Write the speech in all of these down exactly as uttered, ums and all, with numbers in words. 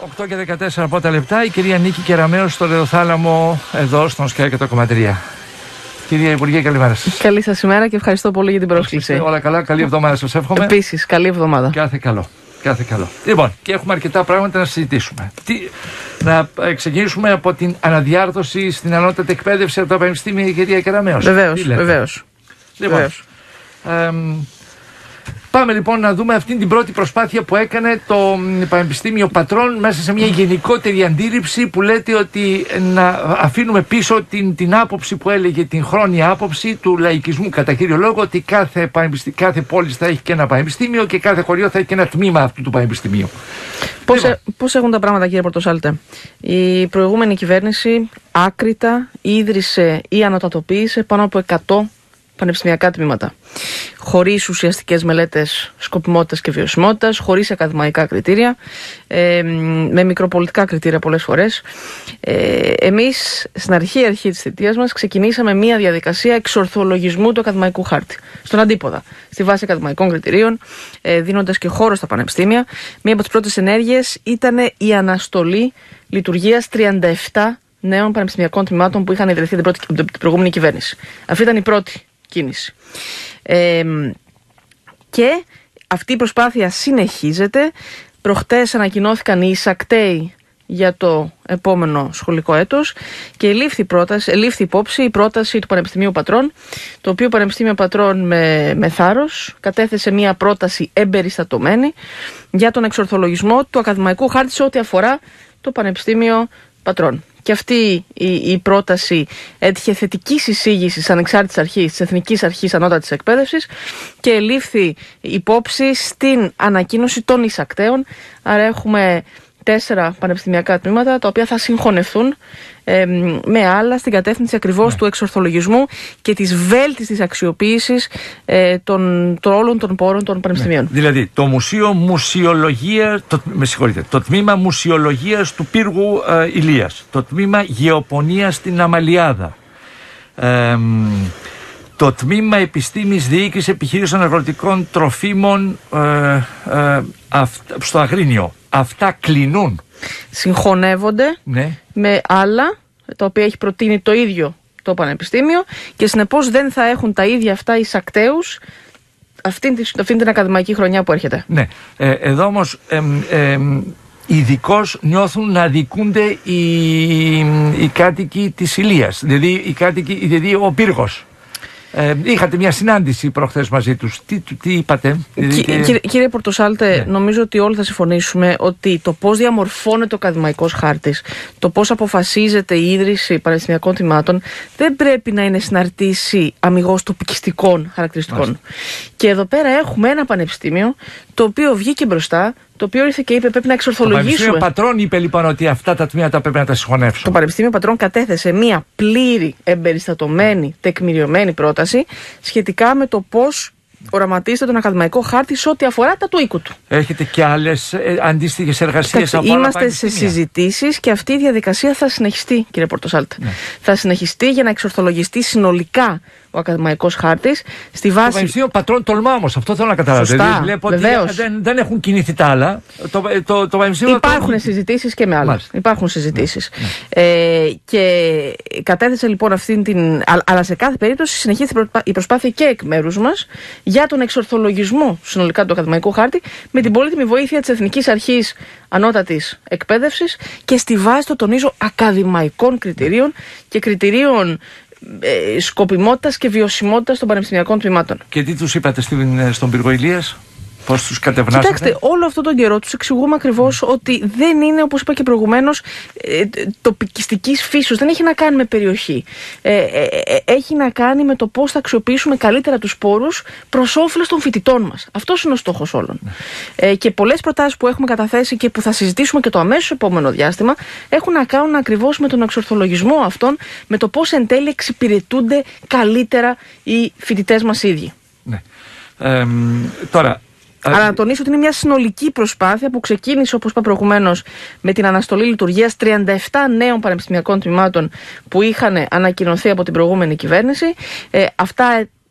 οκτώ και δεκατέσσερα πρώτα λεπτά, η κυρία Νίκη Κεραμέως στο Λεωθάλαμο, εδώ στον ΣΚΑΙ εκατό κόμμα τρία. Κυρία Υπουργέ, καλημέρα σας. Καλή σας ημέρα και ευχαριστώ πολύ για την πρόσκληση. Όλα καλά, καλή εβδομάδα σας εύχομαι. Επίσης, καλή εβδομάδα. Κάθε καλό. Κάθε καλό. Λοιπόν, και έχουμε αρκετά πράγματα να συζητήσουμε. Τι, να ξεκινήσουμε από την αναδιάρθρωση στην ανώτατη εκπαίδευση από τα πανεπιστήμια, κυρία Κεραμέως. Βεβαίως, βεβαίως. Λοιπόν, βεβαίως. Ε, Πάμε λοιπόν να δούμε αυτήν την πρώτη προσπάθεια που έκανε το Πανεπιστήμιο Πατρών μέσα σε μια γενικότερη αντίληψη που λέτε ότι να αφήνουμε πίσω την, την άποψη που έλεγε, την χρόνια άποψη του λαϊκισμού κατά κύριο λόγο, ότι κάθε, κάθε πόλη θα έχει και ένα πανεπιστήμιο και κάθε χωριό θα έχει και ένα τμήμα αυτού του πανεπιστημίου. Πώς, λοιπόν. πώς έχουν τα πράγματα, κύριε Πορτοσάλτε? Η προηγούμενη κυβέρνηση άκρητα ίδρυσε ή ανωτατοποίησε πάνω από εκατό πανεπιστημιακά τμήματα, χωρίς ουσιαστικές μελέτες σκοπιμότητας και βιωσιμότητας, χωρίς ακαδημαϊκά κριτήρια, ε, με μικροπολιτικά κριτήρια πολλές φορές. Ε, εμείς στην αρχή, αρχή της θητείας μας ξεκινήσαμε μια διαδικασία εξορθολογισμού του ακαδημαϊκού χάρτη, στον αντίποδα, στη βάση ακαδημαϊκών κριτηρίων, ε, δίνοντας και χώρο στα πανεπιστήμια. Μία από τις πρώτες ενέργειες ήταν η αναστολή λειτουργίας τριάντα επτά νέων πανεπιστημιακών τμήματων που είχαν ιδρυθεί την, πρώτη, την προηγούμενη κυβέρνηση. Αυτή ήταν η πρώτη κίνηση. Ε, και αυτή η προσπάθεια συνεχίζεται. Προχτές ανακοινώθηκαν οι εισακτέοι για το επόμενο σχολικό έτος και λήφθη, πρόταση, λήφθη υπόψη η πρόταση του Πανεπιστημίου Πατρών, το οποίο Πανεπιστήμιο Πατρών με, με θάρρος κατέθεσε μια πρόταση εμπεριστατωμένη για τον εξορθολογισμό του ακαδημαϊκού χάρτη σε ό,τι αφορά το Πανεπιστήμιο Πατρών. Και αυτή η, η πρόταση έτυχε θετική εισήγηση της ανεξάρτητης αρχής, της Εθνικής Αρχής Ανώτατης Εκπαίδευσης και λήφθη υπόψη στην ανακοίνωση των εισακτέων. Άρα έχουμε τέσσερα πανεπιστημιακά τμήματα τα οποία θα συγχωνευτούν ε, με άλλα στην κατεύθυνση ακριβώς ναι. του εξορθολογισμού και της βέλτιστης αξιοποίησης ε, των, των όλων των πόρων των πανεπιστημίων. Ναι. Δηλαδή το Μουσείο Μουσιολογίας, το, με συγχωρείτε, το Τμήμα Μουσιολογίας του Πύργου ε, Ηλίας, το Τμήμα Γεωπονίας στην Αμαλιάδα, ε, το Τμήμα Επιστήμης Διοίκησης Επιχειρήσεων Αγροτικών Τροφίμων ε, ε, αυ, στο Αγρίνιο. Αυτά κλεινούν. Συγχωνεύονται ναι. με άλλα τα οποία έχει προτείνει το ίδιο το Πανεπιστήμιο και συνεπώς δεν θα έχουν τα ίδια αυτά εισακτέους αυτήν, αυτήν την ακαδημαϊκή χρονιά που έρχεται. Ναι. Ε, εδώ όμως ε, ε, ειδικώς νιώθουν να αδικούνται οι, οι κάτοικοι της Ηλίας, δηλαδή, οι κάτοικοι, δηλαδή ο πύργος. Ε, είχατε μια συνάντηση προχθές μαζί τους. Τι, τι είπατε? Κι, και... Κύριε, κύριε Πορτοσάλτε, ναι. νομίζω ότι όλοι θα συμφωνήσουμε ότι το πώς διαμορφώνεται ο ακαδημαϊκός χάρτης, το πώς αποφασίζεται η ίδρυση πανεπιστημιακών τμήματων, δεν πρέπει να είναι συναρτήσει αμιγώς τοπικιστικών χαρακτηριστικών. Μάλιστα. Και εδώ πέρα έχουμε ένα πανεπιστήμιο το οποίο βγήκε μπροστά, το οποίο ήρθε και είπε πρέπει να εξορθολογήσουμε. Το Πανεπιστήμιο Πατρών είπε λοιπόν ότι αυτά τα τμήματα πρέπει να τα συγχωνεύσουν. Το Πανεπιστήμιο Πατρών κατέθεσε μια πλήρη, εμπεριστατωμένη, τεκμηριωμένη πρόταση σχετικά με το πώς οραματίζεται τον ακαδημαϊκό χάρτη σε ό,τι αφορά τα του οίκου του. Έχετε και άλλες ε, αντίστοιχες εργασίες από άλλα Είμαστε σε συζητήσεις και αυτή η διαδικασία θα συνεχιστεί, κύριε Πορτοσάλτε. Ναι. Θα συνεχιστεί για να εξορθολογιστεί συνολικά ο ακαδημαϊκός χάρτης στη βάση. Το Πανεπιστήμιο Πατρών τολμά όμως, αυτό θέλω να καταλάβω. Σωστά, βλέπω βεβαίως. ότι δεν, δεν έχουν κινηθεί τα άλλα. Το, το, το Πανεπιστήμιο Υπάρχουν το... συζητήσεις και με άλλα. Μάλιστα. Υπάρχουν συζητήσεις. Ναι. Ε, και κατέθεσε λοιπόν αυτήν την. Αλλά σε κάθε περίπτωση συνεχίζει η προσπάθεια και εκ μέρους μας για τον εξορθολογισμό συνολικά του ακαδημαϊκού χάρτη με την πολύτιμη βοήθεια της Εθνικής Αρχής Ανώτατης Εκπαίδευσης και στη βάση, το τονίζω, ακαδημαϊκών κριτηρίων και κριτηρίων ε, σκοπιμότητας και βιωσιμότητας των πανεπιστημιακών τμήματων. Και τι τους είπατε στην, στον Πύργο Ηλίας? Πώς τους κατευνάσατε? Κοιτάξτε, όλο αυτόν τον καιρό τους εξηγούμε ακριβώς ότι δεν είναι, όπως είπα και προηγουμένως, ε, τοπικιστικής φύσεως. Δεν έχει να κάνει με περιοχή. Ε, ε, ε, έχει να κάνει με το πώς θα αξιοποιήσουμε καλύτερα τους πόρους προς όφελος των φοιτητών μας. Αυτός είναι ο στόχος όλων. Ναι. Ε, και πολλές προτάσεις που έχουμε καταθέσει και που θα συζητήσουμε και το αμέσως επόμενο διάστημα έχουν να κάνουν ακριβώς με τον εξορθολογισμό αυτών, με το πώς εν τέλει εξυπηρετούνται καλύτερα οι φοιτητές μας ίδιοι. Ναι. Ε, τώρα. Αλλά να τονίσω ότι είναι μια συνολική προσπάθεια που ξεκίνησε, όπως είπα προηγουμένως, με την αναστολή λειτουργίας τριάντα επτά νέων πανεπιστημιακών τμήματων που είχαν ανακοινωθεί από την προηγούμενη κυβέρνηση. Ε, αυτά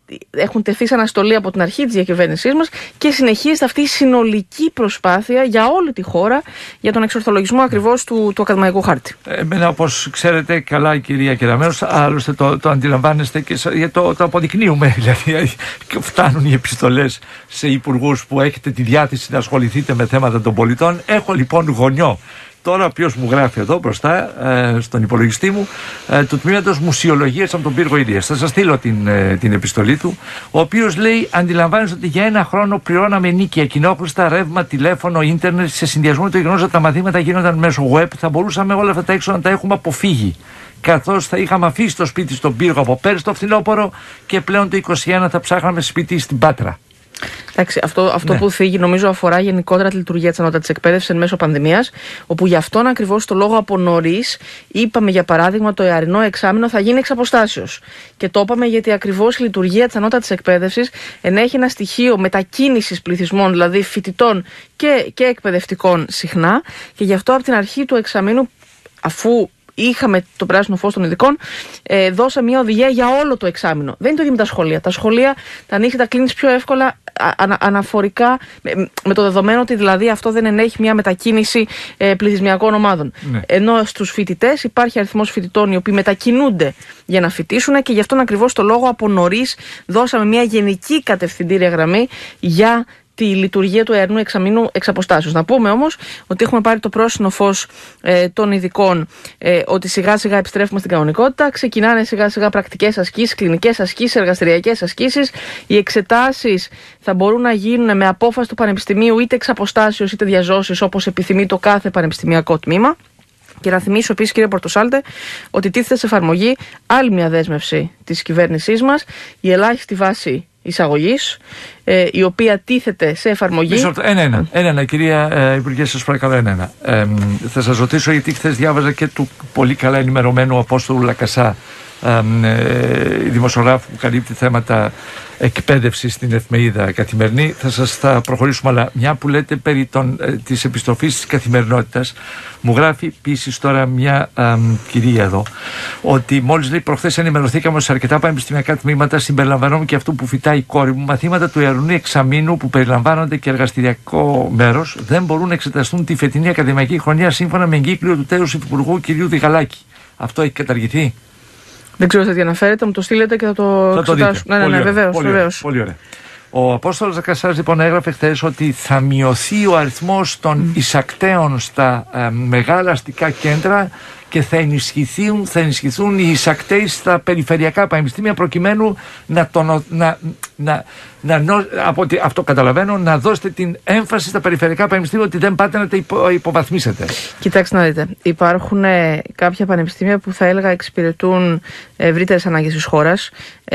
έχουν τεθεί σε αναστολή από την αρχή της διακυβέρνησής μας και συνεχίζεται αυτή η συνολική προσπάθεια για όλη τη χώρα για τον εξορθολογισμό ακριβώς του, του ακαδημαϊκού χάρτη. Εμένα, όπως ξέρετε καλά, κυρία Κεραμέως, άλλωστε το, το αντιλαμβάνεστε και το, το αποδεικνύουμε. Δηλαδή, φτάνουν οι επιστολές σε υπουργούς που έχετε τη διάθεση να ασχοληθείτε με θέματα των πολιτών. Έχω λοιπόν γονιό. Τώρα, ο οποίος μου γράφει εδώ μπροστά, ε, στον υπολογιστή μου, ε, του τμήματος Μουσιολογίας από τον Πύργο Ηλίας. Θα σας στείλω την, ε, την επιστολή του, ο οποίος λέει: αντιλαμβάνεστε ότι για ένα χρόνο πληρώναμε νίκια, κοινόχρηστα, ρεύμα, τηλέφωνο, ίντερνετ, σε συνδυασμό με το γεγονός ότι τα μαθήματα γίνονταν μέσω web, θα μπορούσαμε όλα αυτά τα έξοδα να τα έχουμε αποφύγει. Καθώς θα είχαμε αφήσει το σπίτι στον Πύργο από πέρυσι το φθινόπωρο και πλέον το είκοσι ένα θα ψάχναμε σπίτι στην Πάτρα. Εντάξει, αυτό αυτό ναι. που θίγει νομίζω αφορά γενικότερα τη λειτουργία της ανώτατης εκπαίδευσης εν μέσω πανδημίας, όπου γι' αυτόν ακριβώς το λόγο από νωρίς είπαμε, για παράδειγμα, το ιαρινό εξάμηνο θα γίνει εξ αποστάσεως. Και το είπαμε γιατί ακριβώς η λειτουργία της ανώτατης εκπαίδευσης ενέχει ένα στοιχείο μετακίνησης πληθυσμών, δηλαδή φοιτητών και, και εκπαιδευτικών συχνά, και γι' αυτό από την αρχή του εξαμήνου, αφού είχαμε το πράσινο φως των ειδικών, ε, δώσα μια οδηγία για όλο το εξάμηνο. Δεν είναι το ίδιο με τα σχολεία. Τα σχολεία τα ανοίξει, τα κλείνει πιο εύκολα ανα, αναφορικά, με, με το δεδομένο ότι δηλαδή αυτό δεν ενέχει μια μετακίνηση ε, πληθυσμιακών ομάδων. Ναι. Ενώ στους φοιτητές υπάρχει αριθμός φοιτητών οι οποίοι μετακινούνται για να φοιτήσουν, και γι' αυτόν ακριβώς το λόγο από νωρίς δώσαμε μια γενική κατευθυντήρια γραμμή για τη λειτουργία του ιαρινού εξαμήνου εξ αποστάσεως. Να πούμε όμως ότι έχουμε πάρει το πρόσινο φως ε, των ειδικών, ε, ότι σιγά σιγά επιστρέφουμε στην κανονικότητα. Ξεκινάνε σιγά σιγά πρακτικές ασκήσεις, κλινικές ασκήσεις, εργαστηριακές ασκήσεις. Οι εξετάσεις θα μπορούν να γίνουν με απόφαση του Πανεπιστημίου είτε εξ αποστάσεως είτε διαζώσεις, όπως επιθυμεί το κάθε πανεπιστημιακό τμήμα. Και να θυμίσω επίσης, κύριε Πορτοσάλτε, ότι τίθεται σε εφαρμογή άλλη μια δέσμευση της κυβέρνησής μας, η ελάχιστη βάση εισαγωγής, ε, η οποία τίθεται σε εφαρμογή. Ένα-ένα, ένα-ένα, κυρία ε, Υπουργέ, σας παρακαλώ, ένα-ένα. Ε, θα σας ρωτήσω, γιατί χθες διάβαζα και του πολύ καλά ενημερωμένου Απόστολου Λακασά, ε, ε, δημοσιογράφου που καλύπτει θέματα εκπαίδευσης στην εφημερίδα Καθημερινή. Θα σας θα προχωρήσουμε, αλλά μια που λέτε περί των, ε, της επιστροφής της καθημερινότητας, μου γράφει επίσης τώρα μια ε, κυρία εδώ, ότι μόλις λέει προχθές ενημερωθήκαμε σε αρκετά πανεπιστημιακά τμήματα, συμπεριλαμβανόμενο και αυτού που φοιτάει η κόρη μου, μαθήματα του ιαρινού εξαμήνου που περιλαμβάνονται και εργαστηριακό μέρος, δεν μπορούν να εξεταστούν τη φετινή ακαδημαϊκή χρονιά σύμφωνα με εγκύκλιο του τέους Υφυπουργού κ. Διγαλάκη. Αυτό έχει καταργηθεί? Δεν ξέρω σε τι αναφέρεται, μου το στείλετε και θα το θα εξετάσουμε. Ναι, ναι, ναι, βεβαίως. Πολύ, βεβαίως. Πολύ ωραία. Ο Απόστολος Λακασάς λοιπόν έγραφε χθες ότι θα μειωθεί ο αριθμός των mm. εισακτέων στα ε, μεγάλα αστικά κέντρα και θα ενισχυθούν, θα ενισχυθούν οι εισακτέοι στα περιφερειακά πανεπιστήμια, προκειμένου να, τον, να, να, να, να από ότι αυτό καταλαβαίνω, να δώσετε την έμφαση στα περιφερειακά πανεπιστήμια, ότι δεν πάτε να τα υπο, υποβαθμίσετε. Κοιτάξτε να δείτε, υπάρχουν ε, κάποια πανεπιστήμια που θα έλεγα εξυπηρετούν ευρύτερες ανάγκες της χώρας.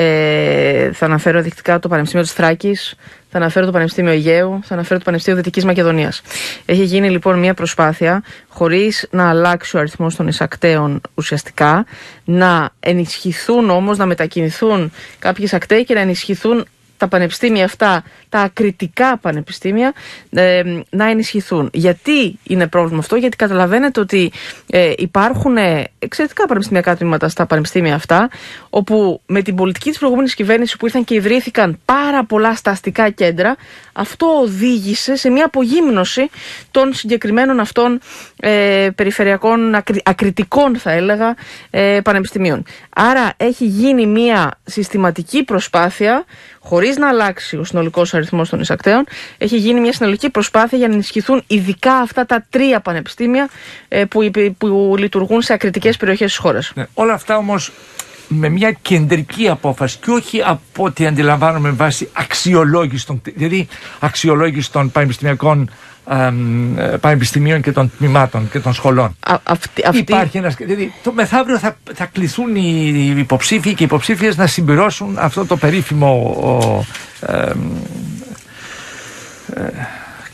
Ε, θα αναφέρω δεικτικά το Πανεπιστήμιο της Θράκης, θα αναφέρω το Πανεπιστήμιο Αιγαίου, θα αναφέρω το Πανεπιστήμιο Δυτικής Μακεδονίας. Έχει γίνει λοιπόν μια προσπάθεια, χωρίς να αλλάξει ο αριθμός των εισακτέων ουσιαστικά, να ενισχυθούν όμως, να μετακινηθούν κάποιοι εισακτέοι και να ενισχυθούν τα πανεπιστήμια αυτά, τα ακριτικά πανεπιστήμια, ε, να ενισχυθούν. Γιατί είναι πρόβλημα αυτό? Γιατί καταλαβαίνετε ότι ε, υπάρχουν εξαιρετικά πανεπιστημιακά τμήματα στα πανεπιστήμια αυτά, όπου με την πολιτική της προηγούμενης κυβέρνησης που ήρθαν και ιδρύθηκαν πάρα πολλά στα αστικά κέντρα, αυτό οδήγησε σε μια απογύμνωση των συγκεκριμένων αυτών ε, περιφερειακών, ακρι, ακριτικών θα έλεγα, ε, πανεπιστημίων. Άρα έχει γίνει μια συστηματική προσπάθεια, χωρίς να αλλάξει ο συνολικός αριθμός των εισακτέων, έχει γίνει μια συνολική προσπάθεια για να ενισχυθούν ειδικά αυτά τα τρία πανεπιστήμια ε, που, που λειτουργούν σε ακριτικές περιοχές της χώρας. Ναι, όλα αυτά όμως με μια κεντρική απόφαση και όχι από ό,τι αντιλαμβάνομαι με βάση αξιολόγηση των, δηλαδή αξιολόγηση των πανεπιστημιακών ε, πανεπιστημίων και των τμήματων και των σχολών. Α, αυτή, αυτή... Υπάρχει ένας, δηλαδή το μεθαύριο θα, θα κληθούν οι υποψήφοι και οι υποψήφιες να συμπληρώσουν αυτό το περίφημο ο, ε, ε,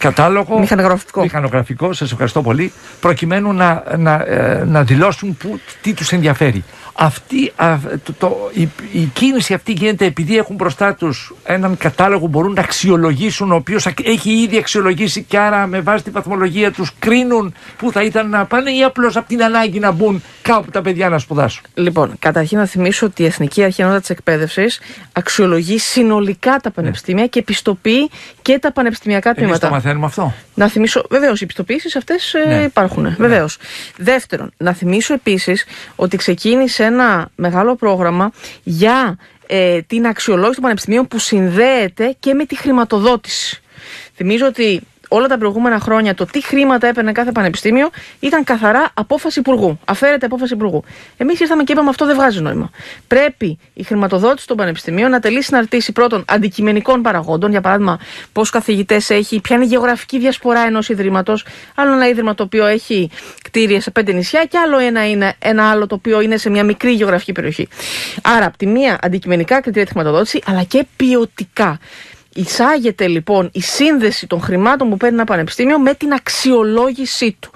κατάλογο μηχανογραφικό, μηχανογραφικό, σας ευχαριστώ πολύ, προκειμένου να, να, ε, να δηλώσουν που, τι τους ενδιαφέρει. Αυτή, α, το, το, η, η κίνηση αυτή γίνεται επειδή έχουν μπροστά τους έναν κατάλογο που μπορούν να αξιολογήσουν, ο οποίος έχει ήδη αξιολογήσει και άρα με βάση τη βαθμολογία τους κρίνουν που θα ήταν να πάνε, ή απλώς από την ανάγκη να μπουν κάπου τα παιδιά να σπουδάσουν. Λοιπόν, καταρχήν να θυμίσω ότι η Εθνική Αρχή Ανώτατης Εκπαίδευσης αξιολογεί συνολικά τα πανεπιστήμια, ναι, και πιστοποιεί και τα πανεπιστημιακά τμήματα. Εμείς το μαθαίνουμε αυτό. Να θυμίσω, βεβαίως, οι πιστοποιήσεις αυτές, ναι, ε, υπάρχουν. Ναι. Βεβαίως. Δεύτερον, να θυμίσω επίσης ότι ξεκίνησε ένα μεγάλο πρόγραμμα για ε, την αξιολόγηση των πανεπιστημίων που συνδέεται και με τη χρηματοδότηση. Θυμίζω ότι όλα τα προηγούμενα χρόνια το τι χρήματα έπαιρνε κάθε πανεπιστήμιο ήταν καθαρά απόφαση υπουργού. Αφαίρεται απόφαση υπουργού. Εμείς ήρθαμε και είπαμε αυτό δεν βγάζει νόημα. Πρέπει η χρηματοδότηση των πανεπιστημίων να τελεί συναρτήσει πρώτον αντικειμενικών παραγόντων. Για παράδειγμα, πόσους καθηγητές έχει, ποια είναι η γεωγραφική διασπορά ενός ιδρύματος. Άλλο ένα ίδρυμα το οποίο έχει κτίρια σε πέντε νησιά, και άλλο ένα είναι ένα άλλο το οποίο είναι σε μια μικρή γεωγραφική περιοχή. Άρα, από τη μία αντικειμενικά κριτήρια τη χρηματοδότηση, αλλά και ποιοτικά. Εισάγεται λοιπόν η σύνδεση των χρημάτων που παίρνει ένα πανεπιστήμιο με την αξιολόγησή του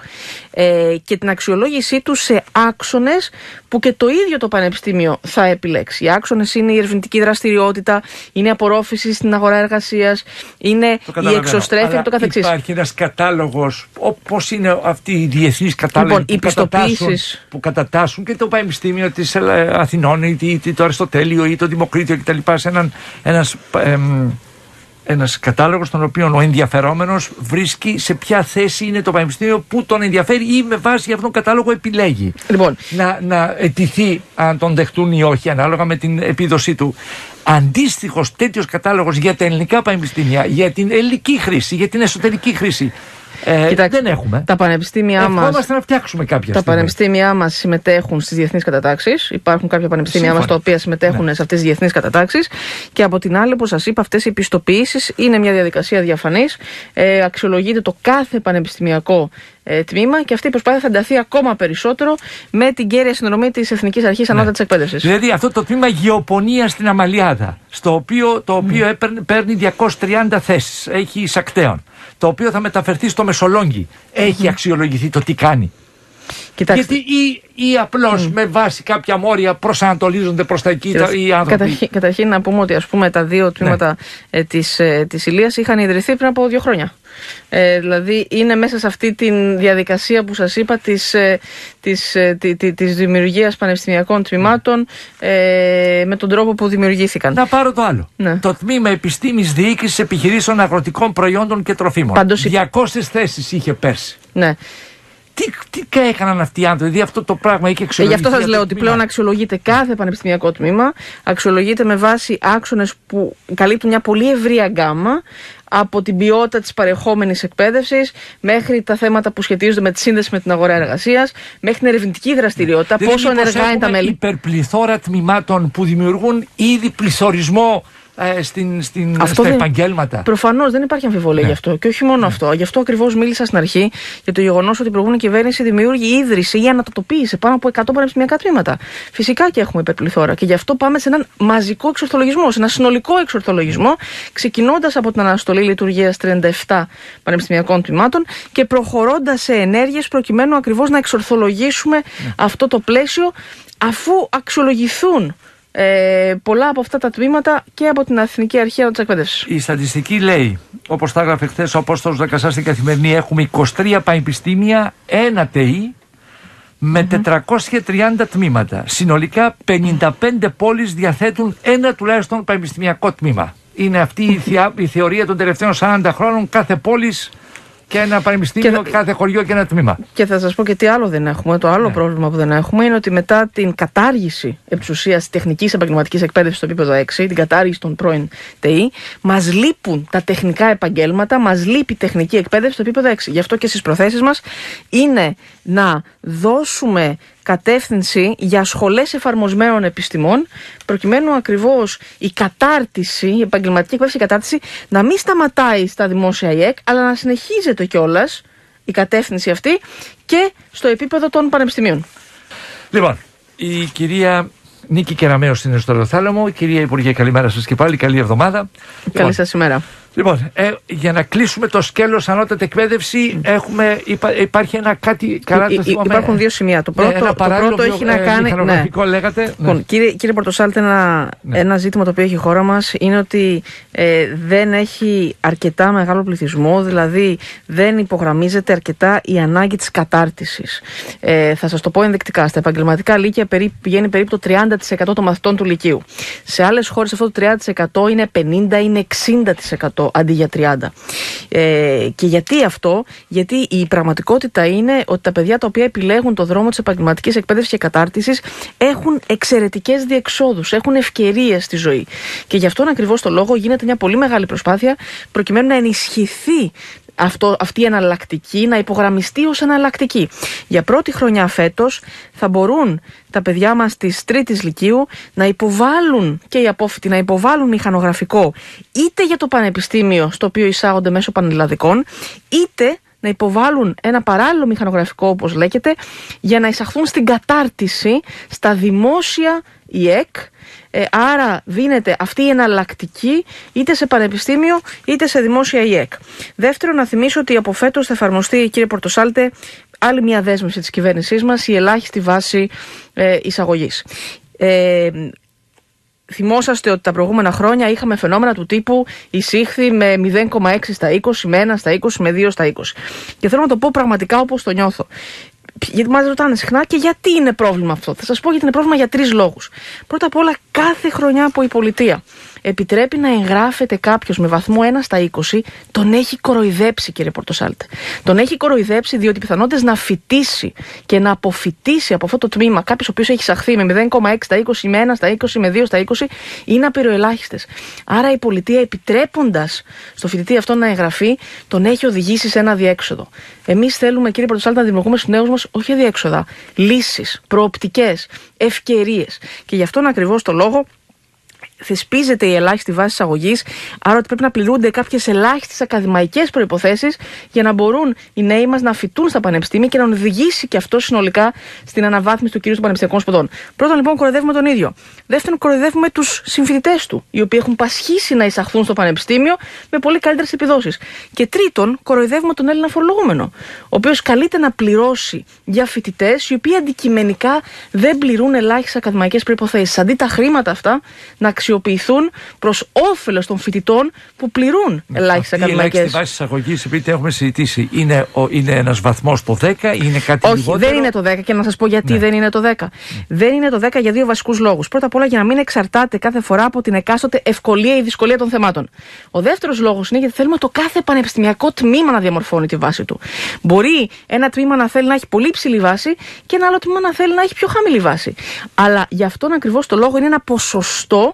ε, και την αξιολόγησή του σε άξονες που και το ίδιο το πανεπιστήμιο θα επιλέξει. Οι άξονες είναι η ερευνητική δραστηριότητα, είναι η απορρόφηση στην αγορά εργασίας, είναι η εξωστρέφεια και το καθεξής. Υπάρχει ένας κατάλογος, όπως είναι αυτοί οι διεθνείς κατάλογοι, λοιπόν, που, κατατάσσουν, που κατατάσσουν και το Πανεπιστήμιο της Αθηνών ή, ή το Αριστοτέλειο ή το Δημοκρίτιο κτλ. Σε έναν, ένας, εμ, ένας κατάλογος στον οποίο ο ενδιαφερόμενος βρίσκει σε ποια θέση είναι το πανεπιστήμιο που τον ενδιαφέρει ή με βάση αυτόν τον κατάλογο επιλέγει λοιπόν. να, να αιτηθεί αν τον δεχτούν ή όχι ανάλογα με την επίδοσή του. Αντίστοιχος τέτοιος κατάλογος για τα ελληνικά πανεπιστήμια, για την ελληνική χρήση, για την εσωτερική χρήση, Ε, Κοιτάξτε, δεν έχουμε. Τα πανεπιστήμια μας, Ευχόμαστε να φτιάξουμε κάποια τα στιγμή. πανεπιστήμια μας συμμετέχουν στις διεθνείς κατατάξεις. Υπάρχουν κάποια πανεπιστήμια μας τα οποία συμμετέχουν, ναι, σε αυτές τις διεθνείς κατατάξεις. Και από την άλλη, όπως σας είπα, αυτές οι πιστοποιήσεις είναι μια διαδικασία διαφανής. Ε, αξιολογείται το κάθε πανεπιστημιακό ε, τμήμα και αυτή η προσπάθεια θα ενταθεί ακόμα περισσότερο με την κέρια συνδρομή της Εθνικής Αρχής Ανώτατης, ναι, Εκπαίδευσης. Δηλαδή αυτό το τμήμα γεωπονία στην Αμαλιάδα, στο οποίο, το οποίο mm. παίρνει διακόσιες τριάντα θέσεις, έχει εισακτέων, το οποίο θα μεταφερθεί στο Μεσολόγγι. Έχει mm. αξιολογηθεί το τι κάνει. Κοιτάξτε. Γιατί ή, ή απλώς mm. με βάση κάποια μόρια προσανατολίζονται προς τα εκεί Κοιτάξτε. οι άνθρωποι. Καταρχήν, καταρχήν να πούμε ότι ας πούμε τα δύο τμήματα, ναι, ε, της, ε, της Ηλίας είχαν ιδρυθεί πριν από δύο χρόνια. Ε, δηλαδή είναι μέσα σε αυτή τη διαδικασία που σας είπα της, ε, της, ε, τη, τη, της δημιουργίας πανεπιστημιακών τμήματων ε, με τον τρόπο που δημιουργήθηκαν. Να πάρω το άλλο. Ναι. Το τμήμα Επιστήμης Διοίκησης Επιχειρήσεων Αγροτικών Προϊόντων και Τροφίμων. Παντός... διακόσιες θέσεις είχε πέρσι. Ναι. Τι, τι έκαναν αυτοί οι άνθρωποι, δηλαδή αυτό το πράγμα είχε αξιολογηθεί. Γι' αυτό σας λέω ότι πλέον αξιολογείται κάθε πανεπιστημιακό τμήμα, αξιολογείται με βάση άξονες που καλύπτουν μια πολύ ευρία γκάμα, από την ποιότητα της παρεχόμενης εκπαίδευσης μέχρι τα θέματα που σχετίζονται με τη σύνδεση με την αγορά εργασίας, μέχρι την ερευνητική δραστηριότητα, δηλαδή, πόσο ενεργά είναι τα μέλη. Υπερπληθώρα τμήματων που δημιουργούν ήδη πληθωρισμό Ε, στην, στην, στα δεν, επαγγέλματα. Προφανώς δεν υπάρχει αμφιβολία, ναι, γι' αυτό. Και όχι μόνο, ναι, αυτό. Γι' αυτό ακριβώς μίλησα στην αρχή για το γεγονός ότι η προηγούμενη κυβέρνηση δημιούργησε, ίδρυσε ή ανατοτοποίησε πάνω από εκατό πανεπιστημιακά τμήματα. Φυσικά και έχουμε υπερπληθώρα. Και γι' αυτό πάμε σε έναν μαζικό εξορθολογισμό, σε ένα συνολικό εξορθολογισμό, ξεκινώντας από την αναστολή λειτουργίας τριάντα επτά πανεπιστημιακών τμήματων και προχωρώντας σε ενέργειες προκειμένου ακριβώς να εξορθολογήσουμε, ναι, αυτό το πλαίσιο, αφού αξιολογηθούν Ε, πολλά από αυτά τα τμήματα και από την Εθνική Αρχή Ανώτατης Εκπαίδευσης. Η στατιστική λέει, όπως τα έγραφε χθες ο Απόστολος Δακασάς στην Καθημερινή, έχουμε είκοσι τρία πανεπιστήμια, ένα ΤΕΙ με mm-hmm. τετρακόσια τριάντα τμήματα. Συνολικά πενήντα πέντε πόλεις διαθέτουν ένα τουλάχιστον πανεπιστημιακό τμήμα. Είναι αυτή η, θεία, η θεωρία των τελευταίων σαράντα χρόνων, κάθε πόλης και ένα πανεπιστήμιο, και κάθε χωριό και ένα τμήμα. Και θα σας πω και τι άλλο δεν έχουμε. Το άλλο, ναι, πρόβλημα που δεν έχουμε είναι ότι μετά την κατάργηση επ' ουσίας τεχνικής επαγγελματικής εκπαίδευσης στο επίπεδο έξι, την κατάργηση των πρώην ΤΕΙ, μας λείπουν τα τεχνικά επαγγέλματα, μας λείπει η τεχνική εκπαίδευση στο επίπεδο έξι. Γι' αυτό και στις προθέσεις μας είναι να δώσουμε κατεύθυνση για σχολές εφαρμοσμένων επιστημών, προκειμένου ακριβώς η κατάρτιση, η επαγγελματική εκπαίδευση, η κατάρτιση να μην σταματάει στα δημόσια ΙΕΚ, αλλά να συνεχίζεται κιόλας η κατεύθυνση αυτή και στο επίπεδο των πανεπιστημίων. Λοιπόν, η κυρία Νίκη Κεραμέως είναι στο Ροθάλαμο. Κυρία Υπουργέ, καλημέρα σας και πάλι, καλή εβδομάδα. Καλή λοιπόν, σας ημέρα. Λοιπόν, ε, για να κλείσουμε το σκέλος ανώτατη εκπαίδευση, έχουμε, υπά, υπάρχει ένα κάτι καλά το θυμάμαι. Υπάρχουν δύο σημεία. Το πρώτο, ναι, το πρώτο έχει να κάνει. Μηχανογραφικό, ναι. λέγατε. Λοιπόν, ναι. κύριε, κύριε Πορτοσάλτε, ένα, ναι. ένα ζήτημα το οποίο έχει η χώρα μας είναι ότι ε, δεν έχει αρκετά μεγάλο πληθυσμό, δηλαδή δεν υπογραμμίζεται αρκετά η ανάγκη της κατάρτισης. Ε, θα σας το πω ενδεικτικά. Στα επαγγελματικά λύκεια περί, πηγαίνει περίπου το τριάντα τοις εκατό των μαθητών του λυκείου. Σε άλλες χώρες αυτό το τριάντα τοις εκατό είναι πενήντα, είναι εξήντα τοις εκατό αντί για τριάντα τοις εκατό. Ε, και γιατί αυτό? Γιατί η πραγματικότητα είναι ότι τα παιδιά τα οποία επιλέγουν το δρόμο της επαγγελματικής εκπαίδευσης και κατάρτισης έχουν εξαιρετικές διεξόδους, έχουν ευκαιρίες στη ζωή. Και γι' αυτόν ακριβώς το λόγο γίνεται μια πολύ μεγάλη προσπάθεια προκειμένου να ενισχυθεί Αυτό, αυτή η εναλλακτική, να υπογραμμιστεί ως εναλλακτική. Για πρώτη χρονιά φέτος θα μπορούν τα παιδιά μας της τρίτης λυκείου να υποβάλουν και οι απόφοιτοι να υποβάλουν μηχανογραφικό είτε για το πανεπιστήμιο στο οποίο εισάγονται μέσω πανελλαδικών, είτε να υποβάλουν ένα παράλληλο μηχανογραφικό, όπως λέγεται, για να εισαχθούν στην κατάρτιση στα δημόσια ι ε κ. Ε, άρα δίνεται αυτή η εναλλακτική είτε σε πανεπιστήμιο είτε σε δημόσια ι ε κ. Δεύτερον, να θυμίσω ότι από φέτος θα εφαρμοστεί, κύριε Πορτοσάλτε, άλλη μια δέσμευση της κυβέρνησής μας, η ελάχιστη βάση ε, εισαγωγής. Ε, Θυμόσαστε ότι τα προηγούμενα χρόνια είχαμε φαινόμενα του τύπου εισήχθη με μηδέν κόμμα έξι στα είκοσι, με ένα στα είκοσι, με δύο στα είκοσι. Και θέλω να το πω πραγματικά όπως το νιώθω. Γιατί μας ρωτάνε συχνά και γιατί είναι πρόβλημα αυτό. Θα σας πω γιατί είναι πρόβλημα για τρεις λόγους. Πρώτα απ' όλα, κάθε χρονιά από η πολιτεία επιτρέπει να εγγράφεται κάποιος με βαθμό ένα στα είκοσι, τον έχει κοροϊδέψει, κύριε Πορτοσάλτε. Τον έχει κοροϊδέψει διότι οι πιθανότητες να φοιτήσει και να αποφοιτήσει από αυτό το τμήμα κάποιος ο οποίος έχει εισαχθεί με μηδέν κόμμα έξι στα είκοσι, με ένα στα είκοσι, με δύο στα είκοσι, είναι απειροελάχιστες. Άρα η πολιτεία, επιτρέποντας στο φοιτητή αυτό να εγγραφεί, τον έχει οδηγήσει σε ένα διέξοδο. Εμείς θέλουμε, κύριε Πορτοσάλτε, να δημιουργούμε στους νέους μας όχι διέξοδα, λύσεις, προοπτικές, ευκαιρίες. Και γι' αυτόν ακριβώς το λόγο θεσπίζεται η ελάχιστη βάση εισαγωγής, άρα ότι πρέπει να πληρούνται κάποιες ελάχιστες ακαδημαϊκές προϋποθέσεις για να μπορούν οι νέοι μας να φοιτούν στα πανεπιστήμια και να οδηγήσει και αυτό συνολικά στην αναβάθμιση του κυρίου των πανεπιστημιακών σπουδών. Πρώτον, λοιπόν, κοροϊδεύουμε τον ίδιο. Δεύτερον, κοροϊδεύουμε τους συμφοιτητές του, οι οποίοι έχουν πασχίσει να εισαχθούν στο πανεπιστήμιο με πολύ καλύτερες επιδόσεις. Και τρίτον, κοροϊδεύουμε τον Έλληνα φορολογούμενο, ο οποίος καλείται να πληρώσει για φοιτητές οι οποίοι αντικειμενικά δεν πληρούν ελάχιστες ακαδημαϊκές προϋποθέσεις. Αντί τα χρήματα αυτά να αξιοποιηθούν προς όφελος των φοιτητών που πληρούν ελάχιστες ακαδημαϊκές. Η ελάχιστη βάση εισαγωγής, επειδή έχουμε συζητήσει, είναι, ο, είναι ένας βαθμός το δέκα, είναι κάτι Όχι, λιγότερο? δεν είναι το δέκα και να σας πω γιατί ναι. δεν είναι το δέκα. Mm. Δεν είναι το δέκα για δύο βασικούς λόγους. Πρώτα απ' όλα, για να μην εξαρτάται κάθε φορά από την εκάστοτε ευκολία ή δυσκολία των θεμάτων. Ο δεύτερος λόγος είναι γιατί θέλουμε το κάθε πανεπιστημιακό τμήμα να διαμορφώνει τη βάση του. Μπορεί ένα τμήμα να θέλει να έχει πολύ ψηλή βάση και ένα άλλο τμήμα να θέλει να έχει πιο χαμηλή βάση. Αλλά γι' αυτόν ακριβώς το λόγο είναι ένα ποσοστό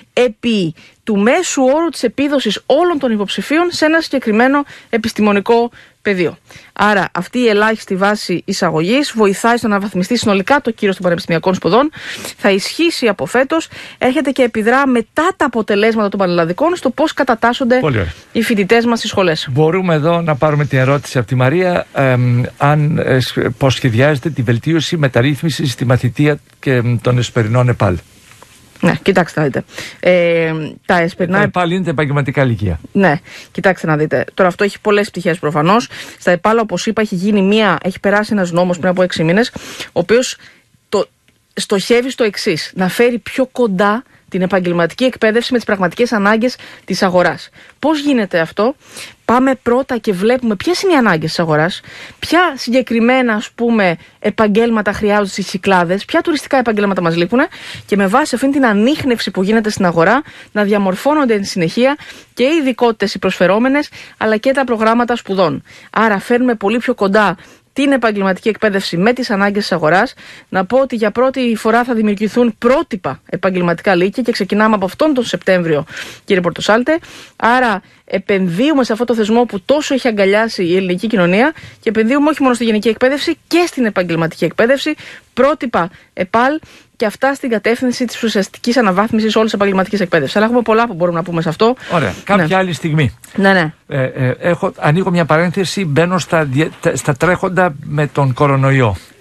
επί του μέσου όρου της επίδοσης όλων των υποψηφίων σε ένα συγκεκριμένο επιστημονικό πεδίο. Άρα αυτή η ελάχιστη βάση εισαγωγής βοηθάει στο να βαθμιστεί συνολικά το κύρος των πανεπιστημιακών σπουδών. Θα ισχύσει από φέτος, έρχεται και επιδρά μετά τα αποτελέσματα των πανελλαδικών στο πώς κατατάσσονται οι φοιτητές μας στις σχολές. Μπορούμε εδώ να πάρουμε την ερώτηση από τη Μαρία, ε, αν, ε, πώς σχεδιάζεται τη βελτίωση μεταρρύθμισης στη μαθητεία και των εσπερινών ΕΠΑΛ. Ναι, κοιτάξτε να δείτε. Ε, τα εσπερινά. Τα ΕΠΑΛ είναι τα επαγγελματικά λυκεία. Ναι, κοιτάξτε να δείτε. Τώρα αυτό έχει πολλές πτυχές προφανώς. Στα ΕΠΑΛ, όπως είπα, έχει γίνει μία, έχει περάσει ένας νόμος πριν από έξι μήνες, ο οποίος το στοχεύει στο εξής: να φέρει πιο κοντά την επαγγελματική εκπαίδευση με τις πραγματικές ανάγκες της αγοράς. Πώς γίνεται αυτό? Πάμε πρώτα και βλέπουμε ποιες είναι οι ανάγκες της αγοράς, ποια συγκεκριμένα, ας πούμε, επαγγέλματα χρειάζονται στις Κυκλάδες, ποια τουριστικά επαγγέλματα μας λείπουν, και με βάση αυτήν την ανίχνευση που γίνεται στην αγορά να διαμορφώνονται εν συνεχεία και οι ειδικότητες οι προσφερόμενες, αλλά και τα προγράμματα σπουδών. Άρα φέρνουμε πολύ πιο κοντά την επαγγελματική εκπαίδευση με τις ανάγκες της αγοράς. Να πω ότι για πρώτη φορά θα δημιουργηθούν πρότυπα επαγγελματικά λύκεια και ξεκινάμε από αυτόν τον Σεπτέμβριο, κύριε Πορτοσάλτε. Άρα επενδύουμε σε αυτό το θεσμό που τόσο έχει αγκαλιάσει η ελληνική κοινωνία και επενδύουμε όχι μόνο στη γενική εκπαίδευση και στην επαγγελματική εκπαίδευση, πρότυπα ΕΠΑΛ και αυτά στην κατεύθυνση της ουσιαστικής αναβάθμισης όλης της επαγγελματικής εκπαίδευσης. Αλλά έχουμε πολλά που μπορούμε να πούμε σε αυτό. Ωραία. Κάποια ναι. άλλη στιγμή. Ναι, ναι. Ε, ε, έχω, ανοίγω μια παρένθεση, μπαίνω στα, στα τρέχοντα με τον κορονοϊό.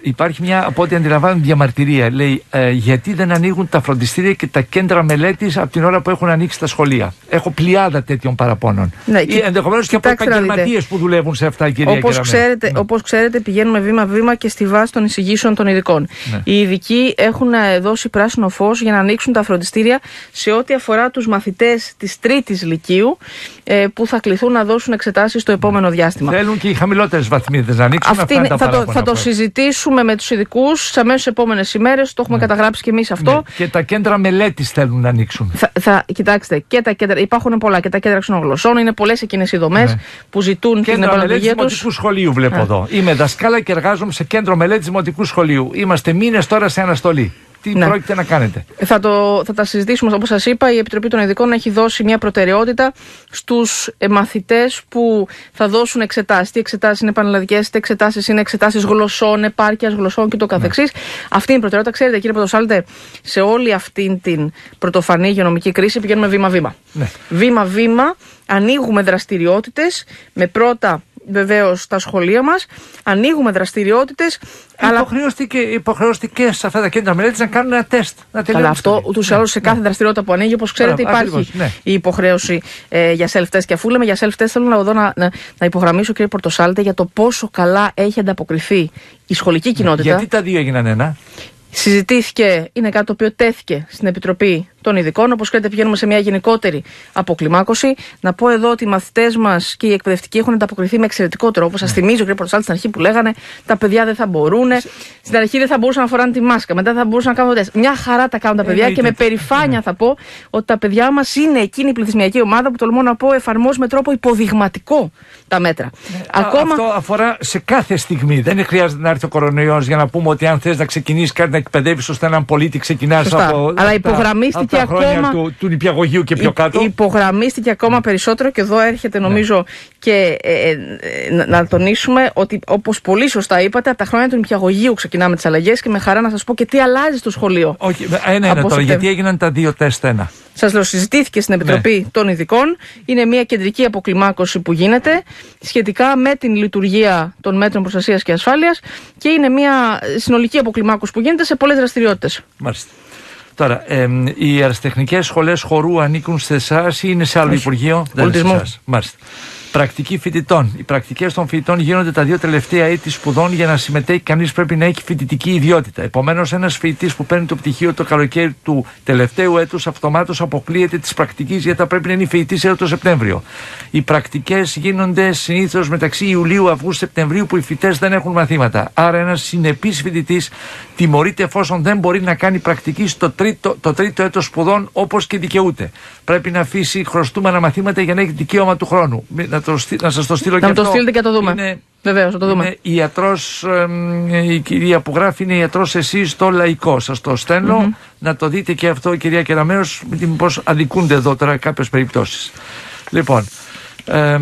Υπάρχει μια, από ό,τι αντιλαμβάνομαι, διαμαρτυρία. Λέει, ε, γιατί δεν ανοίγουν τα φροντιστήρια και τα κέντρα μελέτης από την ώρα που έχουν ανοίξει τα σχολεία. Έχω πλειάδα τέτοιων παραπώνων. Ναι, ή ενδεχομένως και από επαγγελματίες που δουλεύουν σε αυτά, κυρία Όπως ξέρετε, ναι. όπως ξέρετε, πηγαίνουμε βήμα-βήμα και στη βάση των εισηγήσεων των ειδικών. Ναι. Οι ειδικοί έχουν δώσει πράσινο φως για να ανοίξουν τα φροντιστήρια σε ό,τι αφορά τους μαθητές της τρίτης λυκείου, ε, που θα κληθούν να δώσουν εξετάσεις το επόμενο διάστημα. Θέλουν και οι χαμηλότερες βαθμίδες να ανοίξουν. Αυτή, αυτά θα, το, θα το συζητήσουμε με τους ειδικούς στις αμέσως επόμενες ημέρες. Το έχουμε ναι. καταγράψει και εμείς αυτό. Ναι. Και τα κέντρα μελέτης θέλουν να ανοίξουν. Θα, θα, κοιτάξτε, και τα κέντρα, υπάρχουν πολλά και τα κέντρα ξενογλωσσών. Είναι πολλές εκείνες οι δομές ναι. που ζητούν κέντρα την επαναλογία τους. Δημοτικού σχολείου βλέπω ναι. εδώ. Είμαι δασκάλα και εργάζομαι σε κέντρο μελέτης Δημοτικού σχολείου. Είμαστε μήνες τώρα σε αναστολή. Τι ναι. πρόκειται να κάνετε? Θα, το, θα τα συζητήσουμε. Όπως σας είπα, η Επιτροπή των Ειδικών έχει δώσει μια προτεραιότητα στους μαθητές που θα δώσουν εξετάσεις. Τι εξετάσεις είναι πανελλαδικές, τι εξετάσεις είναι εξετάσεις γλωσσών, επάρκειας γλωσσών και το καθεξής. Ναι. Αυτή είναι η προτεραιότητα. Ξέρετε, κύριε Πρωτοσάλτε, σε όλη αυτή την πρωτοφανή υγειονομική κρίση πηγαίνουμε βήμα-βήμα. Ναι. Βήμα-βήμα ανοίγουμε δραστηριότητες με πρώτα. Βεβαίως στα σχολεία μας, ανοίγουμε δραστηριότητες. Υποχρεώστηκε, αλλά... υποχρεώστηκε σε αυτά τα κέντρα μελέτης να κάνουν ένα τεστ. Αλλά αυτό ούτως ή άλλως σε κάθε ναι. δραστηριότητα που ανοίγει, όπως ξέρετε, Άρα, υπάρχει ακριβώς, ναι. η υποχρέωση ε, για self-test. Και αφού λέμε για self-test, θέλω να, εδώ να, να, να υπογραμμίσω, κύριε Πορτοσάλτε, για το πόσο καλά έχει ανταποκριθεί η σχολική κοινότητα. Γιατί τα δύο έγιναν ένα? Συζητήθηκε, είναι κάτι το οποίο τέθηκε στην Επιτροπή των Ειδικών. Όπως ξέρετε, πηγαίνουμε σε μια γενικότερη αποκλιμάκωση. Να πω εδώ ότι οι μαθητές μας και οι εκπαιδευτικοί έχουν ανταποκριθεί με εξαιρετικό τρόπο. Όπως σας θυμίζω, κύριε Πορτοσάλτη, στην αρχή που λέγανε τα παιδιά δεν θα μπορούν. Στην αρχή δεν θα μπορούσαν να φοράνε τη μάσκα. Μετά θα μπορούσαν να κάνουν τεστ. Μια χαρά τα κάνουν τα παιδιά και με περηφάνεια θα πω ότι τα παιδιά μας είναι εκείνη η πληθυσμιακή ομάδα που, τολμώ να πω, εφαρμόζει με τρόπο υποδειγματικό τα μέτρα. Ακόμα... Αυτό αφορά σε κάθε στιγμή. Δεν χρειάζεται να έρθει ο κορονοϊός για να πούμε ότι αν θες να ξεκινήσει κάτι να εκπαιδεύεις ώστε έναν πολίτη ξεκινάς από. Αλλά υπογραμμίστηκε τα χρόνια του, του νηπιαγωγείου και πιο κάτω. Υπογραμμίστηκε ακόμα περισσότερο και εδώ έρχεται νομίζω ναι. και ε, ε, να, να τονίσουμε ότι, όπως πολύ σωστά είπατε, από τα χρόνια του νηπιαγωγείου ξεκινάμε τις αλλαγές και με χαρά να σας πω και τι αλλάζει στο σχολείο. Όχι, ένα-ένα τώρα, γιατί έγιναν τα δύο τεστ ένα. Σας λέω, συζητήθηκε στην Επιτροπή ναι. των Ειδικών. Είναι μια κεντρική αποκλιμάκωση που γίνεται σχετικά με την λειτουργία των μέτρων προστασίας και ασφάλειας και είναι μια συνολική αποκλιμάκωση που γίνεται σε πολλές δραστηριότητες. Μάλιστα. Τώρα, ε, οι αεραστεχνικές σχολές χορού ανήκουν σε εσάς ή είναι σε άλλο Όχι. Υπουργείο? Δεν είναι σε εσάς. Μάλιστα. Πρακτική φοιτητών. Οι πρακτικές των φοιτητών γίνονται τα δύο τελευταία έτη σπουδών. Για να συμμετέχει κανείς πρέπει να έχει φοιτητική ιδιότητα. Επομένως, ένας φοιτητής που παίρνει το πτυχίο το καλοκαίρι του τελευταίου έτους αυτομάτως αποκλείεται της πρακτικής, γιατί θα πρέπει να είναι φοιτητής έως το Σεπτέμβριο. Οι πρακτικές γίνονται συνήθως μεταξύ Ιουλίου, Αυγούστου, Σεπτεμβρίου, που οι φοιτητές δεν έχουν μαθήματα. Άρα, ένας συνεπής φοιτητής τιμωρείται εφόσον δεν μπορεί να κάνει πρακτική στο τρίτο, το τρίτο έτος σπουδών όπως και δικαιούται. Πρέπει να αφήσει χρωστούμενα μαθήματα για να έχει δικαίωμα του χρόνου. Να, το, να σας το στείλω να και αυτό. Να το στείλετε και το δούμε. Είναι, Βεβαίως, θα το δούμε. Είναι ιατρός, ε, η κυρία που γράφει είναι ιατρός εσείς στο λαϊκό. Σας το στέλνω. Mm-hmm. Να το δείτε και αυτό, κυρία Κεραμέως, μήπως αδικούνται εδώ τώρα κάποιες περιπτώσεις. Λοιπόν, ε,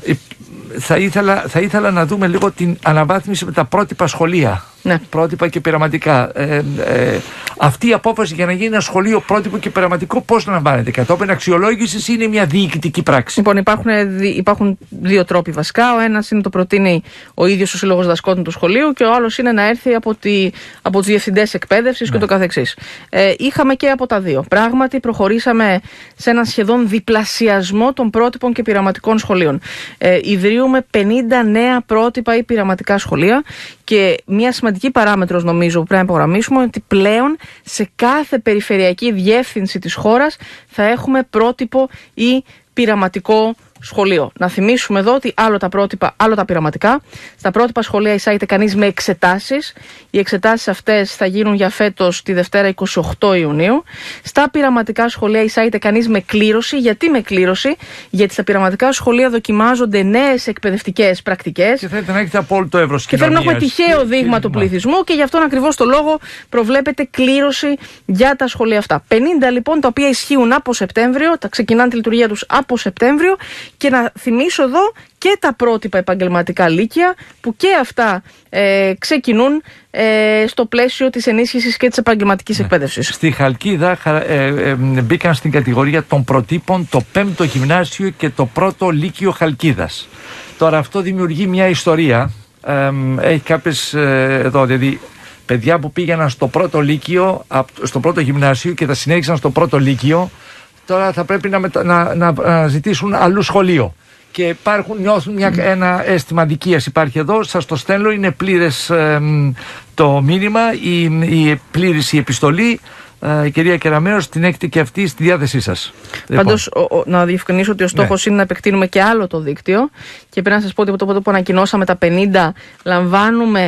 θα, ήθελα, θα ήθελα να δούμε λίγο την αναβάθμιση με τα πρότυπα σχολεία. Ναι. Πρότυπα και πειραματικά. Ε, ε, αυτή η απόφαση για να γίνει ένα σχολείο πρότυπο και πειραματικό πώς λαμβάνεται? Κατόπιν αξιολόγησης είναι μια διοικητική πράξη? Λοιπόν, υπάρχουν, υπάρχουν δύο τρόποι βασικά. Ο ένας είναι το προτείνει ο ίδιος ο Σύλλογος Δασκότων του σχολείου και ο άλλος είναι να έρθει από, τη, από τους διευθυντές εκπαίδευσης ναι. και το καθεξής. Ε, είχαμε και από τα δύο. Πράγματι, προχωρήσαμε σε έναν σχεδόν διπλασιασμό των πρότυπων και πειραματικών σχολείων. Ε, ιδρύουμε πενήντα νέα πρότυπα ή πειραματικά σχολεία και μια σημαντική παράμετρος νομίζω που πρέπει να υπογραμμίσουμε είναι ότι πλέον σε κάθε περιφερειακή διεύθυνση της χώρας θα έχουμε πρότυπο ή πειραματικό σχολείο. Να θυμίσουμε εδώ ότι άλλο τα πρότυπα, άλλο τα πειραματικά. Στα πρότυπα σχολεία εισάγεται κανείς με εξετάσεις. Οι εξετάσεις αυτές θα γίνουν για φέτος τη Δευτέρα εικοστή ογδόη Ιουνίου. Στα πειραματικά σχολεία εισάγεται κανείς με κλήρωση. Γιατί με κλήρωση? Γιατί στα πειραματικά σχολεία δοκιμάζονται νέες εκπαιδευτικές πρακτικές. Και θέλετε να έχετε απόλυτο εύρος κοινωνίας. Και θέλουμε να έχουμε τυχαίο δείγμα του πληθυσμού και γι' αυτόν ακριβώς το λόγο προβλέπεται κλήρωση για τα σχολεία αυτά. πενήντα λοιπόν τα οποία ισχύουν από Σεπτέμβριο, τα ξεκινάνε τη λειτουργία τους από Σεπτέμβριο. Και να θυμίσω εδώ και τα πρότυπα επαγγελματικά λύκεια που και αυτά ε, ξεκινούν ε, στο πλαίσιο της ενίσχυσης και της επαγγελματικής ναι. εκπαίδευσης. Στη Χαλκίδα ε, ε, ε, μπήκαν στην κατηγορία των προτύπων το πέμπτο γυμνάσιο και το πρώτο λύκειο Χαλκίδας. Τώρα αυτό δημιουργεί μια ιστορία. Ε, έχει κάποιες ε, εδώ, δηλαδή παιδιά που πήγαιναν στο πρώτο λύκειο, στο πρώτο γυμνάσιο και τα συνέχισαν στο πρώτο λύκειο, τώρα θα πρέπει να, μετα... να, να, να ζητήσουν αλλού σχολείο. Και υπάρχουν, νιώθουν μια, ένα αίσθημα αδικίας υπάρχει εδώ. Σας το στέλνω, είναι πλήρες ε, το μήνυμα, η, η πλήρης η επιστολή. Η κυρία Κεραμέως την έχετε και αυτή στη διάθεσή σας. Πάντως, λοιπόν, να διευκρινίσω ότι ο στόχος ναι. είναι να επεκτείνουμε και άλλο το δίκτυο. Και πρέπει να σας πω ότι από το που ανακοινώσαμε τα πενήντα, λαμβάνουμε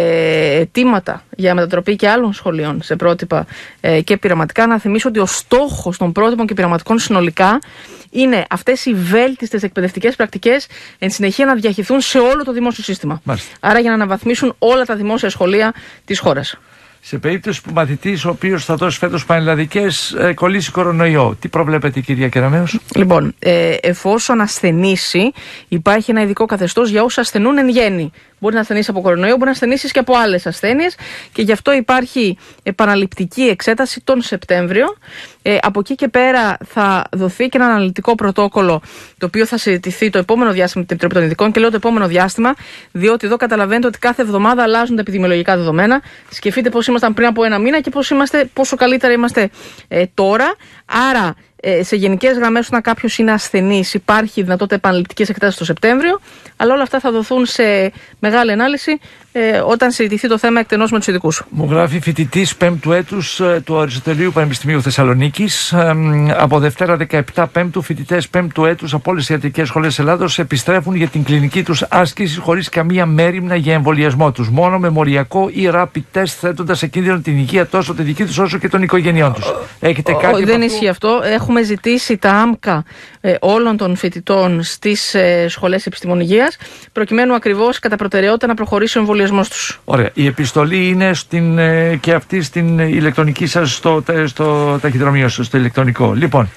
ε, αιτήματα για μετατροπή και άλλων σχολείων σε πρότυπα ε, και πειραματικά. Να θυμίσω ότι ο στόχος των πρότυπων και πειραματικών συνολικά είναι αυτές οι βέλτιστες εκπαιδευτικές πρακτικές εν συνεχεία να διαχυθούν σε όλο το δημόσιο σύστημα. Μάλιστα. Άρα για να αναβαθμίσουν όλα τα δημόσια σχολεία της χώρας. Σε περίπτωση που μαθητής ο οποίος θα δώσει φέτος πανελλαδικές ε, κολλήσει κορονοϊό, τι προβλέπετε κυρία Κεραμέως? Λοιπόν, ε, εφόσον ασθενήσει, υπάρχει ένα ειδικό καθεστώς για όσους ασθενούν εν γέννη. Μπορεί να ασθενήσει από κορονοϊό, μπορεί να ασθενήσει και από άλλες ασθένειες και γι' αυτό υπάρχει επαναληπτική εξέταση τον Σεπτέμβριο. Ε, από εκεί και πέρα θα δοθεί και ένα αναλυτικό πρωτόκολλο το οποίο θα συζητηθεί το επόμενο διάστημα με την Επιτροπή των Ειδικών. Και λέω το επόμενο διάστημα, διότι εδώ καταλαβαίνετε ότι κάθε εβδομάδα αλλάζουν τα επιδημιολογικά δεδομένα. Σκεφτείτε πώς ήμασταν πριν από ένα μήνα και πώς είμαστε, πόσο καλύτερα είμαστε ε, τώρα. Άρα, ε, σε γενικές γραμμές, όταν κάποιος είναι ασθενής, υπάρχει δυνατότητα επαναληπτικής εξέτασης το Σεπτέμβριο. Αλλά όλα αυτά θα δοθούν σε μεγάλη ανάλυση ε, όταν συζητηθεί το θέμα εκτενώς με τους ειδικούς. Μου γράφει φοιτητής πέμπτου έτους ε, του Αριστοτελείου Πανεπιστημίου Θεσσαλονίκης. Ε, από Δευτέρα δεκαεπτά Πέμπτου, φοιτητές πέμπτου έτους από όλες τις ιατρικές σχολές Ελλάδος επιστρέφουν για την κλινική τους άσκηση χωρίς καμία μέριμνα για εμβολιασμό τους. Μόνο με μοριακό ή rapid test, θέτοντας σε κίνδυνο την υγεία τόσο τη δική τους όσο και των οικογενειών τους. Έχετε ο, κάτι? Δεν ισχύει αυτό. Έχουμε ζητήσει τα άμκα ε, όλων των φοιτητών στις ε, σχολές επιστημονικής, προκειμένου ακριβώς κατά προτεραιότητα να προχωρήσει ο εμβολιασμός τους. Ωραία. Η επιστολή είναι στην, ε, και αυτή στην ηλεκτρονική σας, στο, στο ταχυδρομείο σας, στο ηλεκτρονικό. Λοιπόν,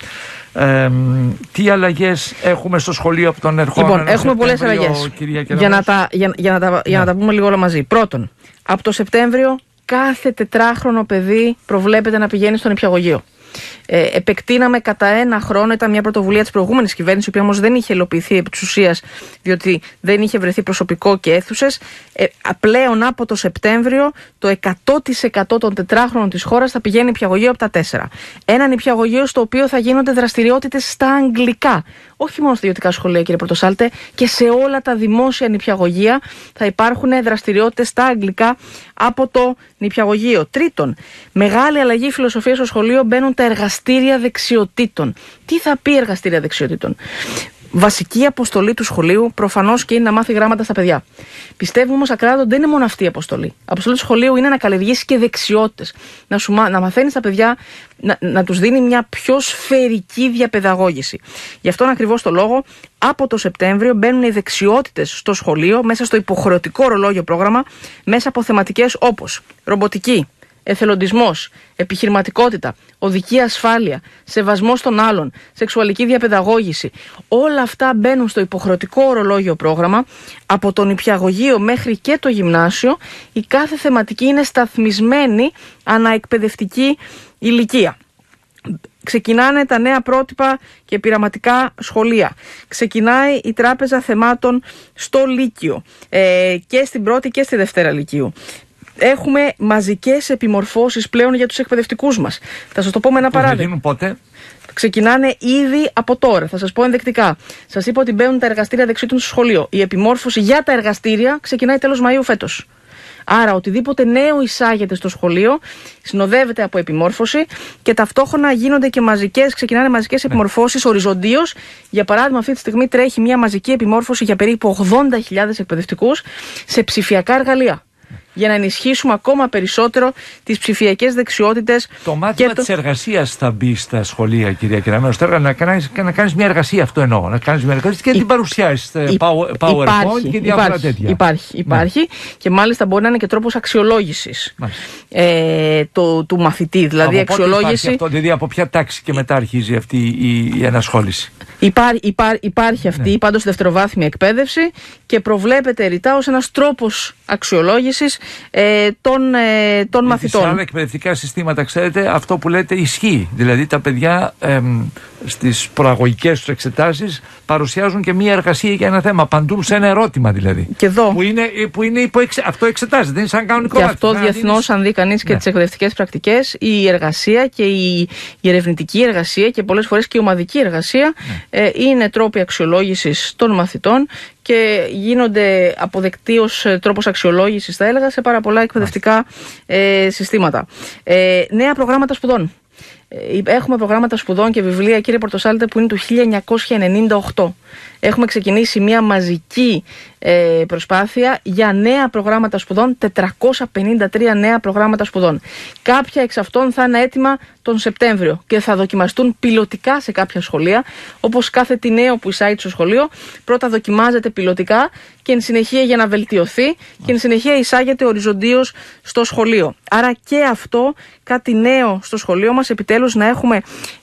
ε, τι αλλαγές έχουμε στο σχολείο από τον ερχόμενο? Λοιπόν, έχουμε πολλές αλλαγές. Για να τα, για, για να τα, ναι. για να τα πούμε λίγο όλα μαζί. Πρώτον, από το Σεπτέμβριο κάθε τετράχρονο παιδί προβλέπεται να πηγαίνει στο νηπιαγωγείο. Ε, επεκτείναμε κατά ένα χρόνο, ήταν μια πρωτοβουλία της προηγούμενης κυβέρνησης, η οποία όμως δεν είχε υλοποιηθεί επί της ουσίας, διότι δεν είχε βρεθεί προσωπικό και αίθουσες. Ε, πλέον από το Σεπτέμβριο το εκατό τοις εκατό των τετράχρονων της χώρας θα πηγαίνει νηπιαγωγείο από τα τέσσερα. Ένα νηπιαγωγείο στο οποίο θα γίνονται δραστηριότητες στα αγγλικά. Όχι μόνο στα ιδιωτικά σχολεία, κύριε Πρωτοσάλτε, και σε όλα τα δημόσια νηπιαγωγεία θα υπάρχουν δραστηριότητες στα αγγλικά από το νηπιαγωγείο. Τρίτον, μεγάλη αλλαγή φιλοσοφία στο σχολείο, μπαίνουν τα εργαστήρια δεξιοτήτων. Τι θα πει εργαστήρια δεξιοτήτων? Βασική αποστολή του σχολείου προφανώς και είναι να μάθει γράμματα στα παιδιά. Πιστεύουμε όμως ακράδαντα ότι δεν είναι μόνο αυτή η αποστολή. Η αποστολή του σχολείου είναι να καλλιεργήσει και δεξιότητες. Να, σου, να μαθαίνει στα παιδιά, να, να τους δίνει μια πιο σφαιρική διαπαιδαγώγηση. Γι' αυτόν ακριβώς το λόγο, από το Σεπτέμβριο μπαίνουν οι δεξιότητες στο σχολείο, μέσα στο υποχρεωτικό ορολόγιο πρόγραμμα, μέσα από θεματικές όπως ρομποτική, εθελοντισμός, επιχειρηματικότητα, οδική ασφάλεια, σεβασμός των άλλων, σεξουαλική διαπαιδαγώγηση. Όλα αυτά μπαίνουν στο υποχρεωτικό ορολόγιο πρόγραμμα. Από το νηπιαγωγείο μέχρι και το γυμνάσιο, η κάθε θεματική είναι σταθμισμένη αναεκπαιδευτική ηλικία. Ξεκινάνε τα νέα πρότυπα και πειραματικά σχολεία. Ξεκινάει η τράπεζα θεμάτων στο Λύκειο ε, και στην πρώτη και στη Δευτέρα Λυκείου. Έχουμε μαζικές επιμορφώσεις πλέον για τους εκπαιδευτικούς μας. Θα σας το πω με ένα παράδειγμα. Θα γίνουν πότε? Ξεκινάνε ήδη από τώρα. Θα σας πω ενδεικτικά. Σας είπα ότι μπαίνουν τα εργαστήρια δεξιότητων στο σχολείο. Η επιμόρφωση για τα εργαστήρια ξεκινάει τέλος Μαΐου φέτος. Άρα, οτιδήποτε νέο εισάγεται στο σχολείο συνοδεύεται από επιμόρφωση και ταυτόχρονα γίνονται και μαζικές, ξεκινάνε μαζικές ναι. επιμορφώσεις οριζοντίως. Για παράδειγμα, αυτή τη στιγμή τρέχει μια μαζική επιμόρφωση για περίπου ογδόντα χιλιάδες εκπαιδευτικούς σε ψηφιακά εργαλεία. Για να ενισχύσουμε ακόμα περισσότερο τις ψηφιακές δεξιότητες. Το μάθημα το... της εργασίας θα μπει στα σχολεία, κυρία Κεραμέως. Τώρα να κάνεις, να κάνεις μια εργασία, αυτό εννοώ. Να κάνεις μια εργασία και να την παρουσιάσεις. PowerPoint υπάρχει, και διάφορα υπάρχει, τέτοια. Υπάρχει, υπάρχει. Ναι. Και μάλιστα μπορεί να είναι και τρόπος αξιολόγησης ε, το, του μαθητή. Δηλαδή, από αξιολόγηση. Αυτό, δηλαδή, από ποια τάξη και μετά αρχίζει αυτή η, η ενασχόληση? Υπά, υπά, υπάρχει αυτή, ναι. πάντως στη δευτεροβάθμια εκπαίδευση και προβλέπεται ρητά ως ένας τρόπος αξιολόγησης ε, των, ε, των μαθητών. Σε άλλα εκπαιδευτικά συστήματα, ξέρετε, αυτό που λέτε ισχύει. Δηλαδή τα παιδιά ε, στις προαγωγικές τους εξετάσεις παρουσιάζουν και μία εργασία για ένα θέμα. Απαντούν σε ένα ερώτημα δηλαδή. Και εδώ. Που είναι, που είναι υποεξε... Αυτό εξετάζεται, δεν είναι σαν κανονικό μάθημα. μάθημα. Και αυτό διεθνώς, δίνεις... αν δει κανείς και ναι. τις εκπαιδευτικές πρακτικές, η εργασία και η, η ερευνητική εργασία και πολλές φορές και η ομαδική εργασία ναι. ε, είναι τρόποι αξιολόγησης των μαθητών και γίνονται αποδεκτοί ως τρόπος αξιολόγησης, θα έλεγα, σε πάρα πολλά εκπαιδευτικά ε, συστήματα. Ε, νέα προγράμματα σπουδών. Έχουμε προγράμματα σπουδών και βιβλία, κύριε Πορτοσάλτε, που είναι του χίλια εννιακόσια ενενήντα οκτώ. Έχουμε ξεκινήσει μια μαζική ε, προσπάθεια για νέα προγράμματα σπουδών, τετρακόσια πενήντα τρία νέα προγράμματα σπουδών. Κάποια εξ αυτών θα είναι έτοιμα τον Σεπτέμβριο και θα δοκιμαστούν πιλωτικά σε κάποια σχολεία. Όπως κάθε τι νέο που εισάγει στο σχολείο, πρώτα δοκιμάζεται πιλωτικά και εν συνεχεία για να βελτιωθεί και εν συνεχεία εισάγεται οριζοντίως στο σχολείο. Άρα και αυτό κάτι νέο στο σχολείο μας, επιτέλους να έχουμε